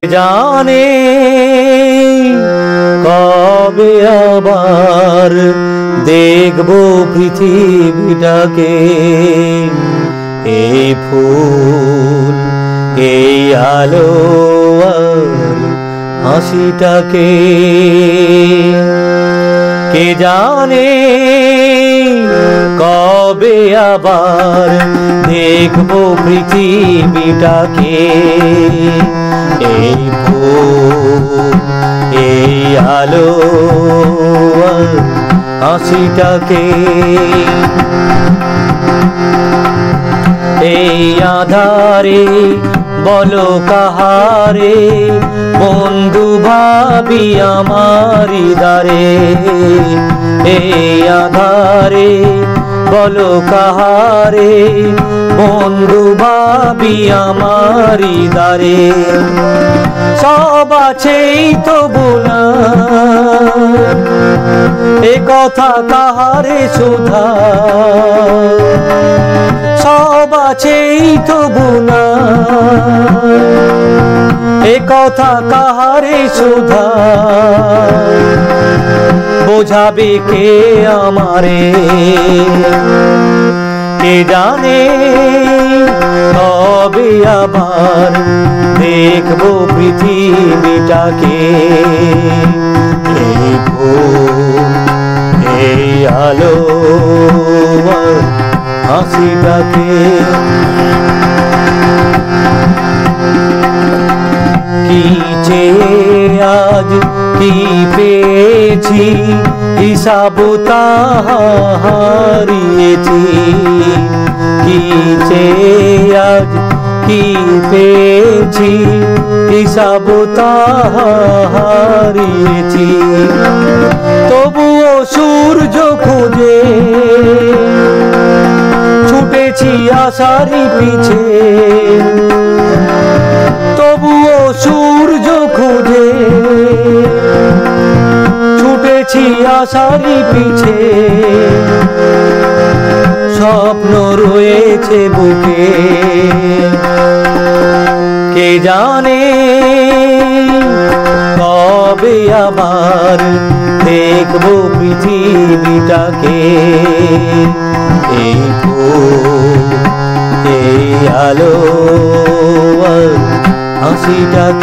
জানে কবে আবার দেখবো পৃথিবীটাকে, এই ফুল এই আলো আর হাসিটাকে। কে জানে কবে আবার দেখবো পৃথিবীটাকে, এই ফুল এই আলো আর হাসিটাকে। এই আধারে বলো কাহারে বন্ধু ভাবি আমারি দ্বারে, এই আধারে বলো কাহারে বন্ধু ভাবি আমারি দ্বারে। সব আছেই তবু না এ কথা কাহারে সুধা, সব আছেই তবু না এ কথা কাহারে সুধা। বোঝাবে কে আমারে, কে জানে কবে আবার দেখবো পৃথিবীটাকে, এই ফুল এই আলো আর হাসিটাকে। কি চেয়ে আজ কি পেয়েছি হিসাব তাহা হারিয়েছি, কি চেয়ে আজ কি পেয়েছি হিসাব তাহা হারিয়েছি। তবুও সূর্য খুঁজে ছুটেছি আশারি পিছে, তবুও সূর্য খুঁজে ছুটেছি আশারি পিছে। স্বপ্ন রয়েছে বুকে, কে জানে কবে আবার দেখবো পৃথিবীটাকে, এই ফুল এই আলো আর হাসিটাকে।